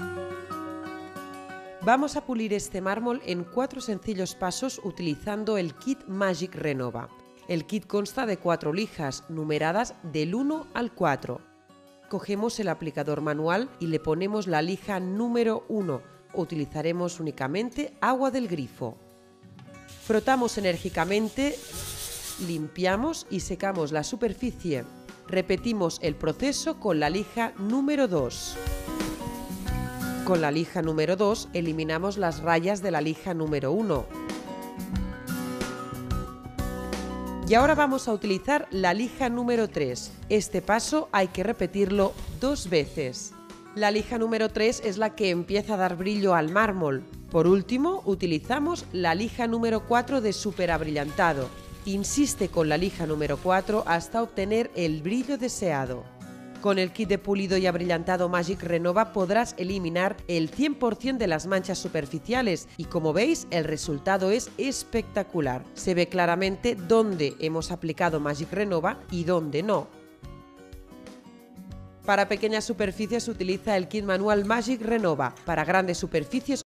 Vamos a pulir este mármol en 4 sencillos pasos utilizando el kit Magic Renova. El kit consta de 4 lijas numeradas del 1 al 4. Cogemos el aplicador manual y le ponemos la lija número 1. Utilizaremos únicamente agua del grifo. Frotamos enérgicamente, limpiamos y secamos la superficie. Repetimos el proceso con la lija número 2. Con la lija número 2 eliminamos las rayas de la lija número 1. Y ahora vamos a utilizar la lija número 3. Este paso hay que repetirlo 2 veces. La lija número 3 es la que empieza a dar brillo al mármol. Por último, utilizamos la lija número 4 de superabrillantado. Insiste con la lija número 4 hasta obtener el brillo deseado. Con el kit de pulido y abrillantado Magic Renova podrás eliminar el 100% de las manchas superficiales y, como veis, el resultado es espectacular. Se ve claramente dónde hemos aplicado Magic Renova y dónde no. Para pequeñas superficies utiliza el kit manual Magic Renova. Para grandes superficies